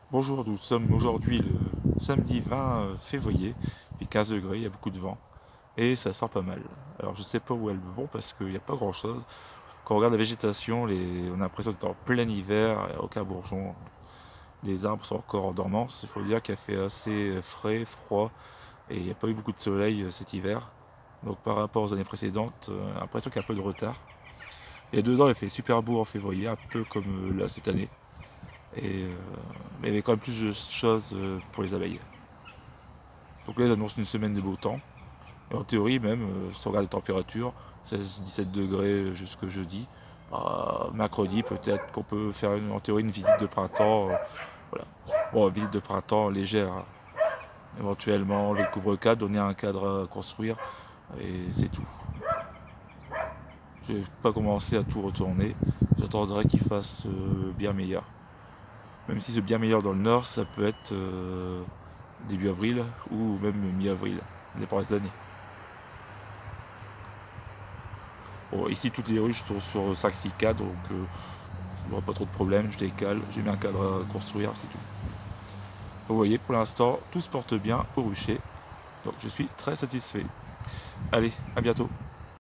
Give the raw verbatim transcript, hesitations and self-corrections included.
Bonjour, nous sommes aujourd'hui le samedi vingt février, il fait quinze degrés, il y a beaucoup de vent et ça sent pas mal. Alors je sais pas où elles vont parce qu'il n'y a pas grand chose. Quand on regarde la végétation, les... on a l'impression d'être en plein hiver, il n'y a aucun bourgeon. Les arbres sont encore en dormance, il faut dire qu'il a fait assez frais, froid et il n'y a pas eu beaucoup de soleil euh, cet hiver. Donc par rapport aux années précédentes, euh, on a l'impression qu'il y a un peu de retard. Il y a deux ans, il a fait super beau en février, un peu comme euh, là cette année. Et, euh, mais il y avait quand même plus de choses euh, pour les abeilles. Donc là, ils annoncent une semaine de beau temps. Et en théorie, même, euh, si on regarde les températures, seize dix-sept degrés jusque jeudi. Bah, mercredi, peut-être qu'on peut faire une- en théorie une visite de printemps. euh, voilà. Bon, visite de printemps légère, hein. Éventuellement, le couvre-cadre, donner un cadre à construire. Et c'est tout. Je n'ai pas commencé à tout retourner. J'attendrai qu'il fasse euh, bien meilleur. Même si c'est bien meilleur dans le nord, ça peut être euh, début avril ou même mi-avril, ça dépend des années. Bon, ici, toutes les rues, je tourne sur cinq six cadres, donc euh, je n'aurai pas trop de problèmes, je décale, j'ai mis un cadre à construire, c'est tout. Vous voyez, pour l'instant, tout se porte bien au rucher, donc je suis très satisfait. Allez, à bientôt.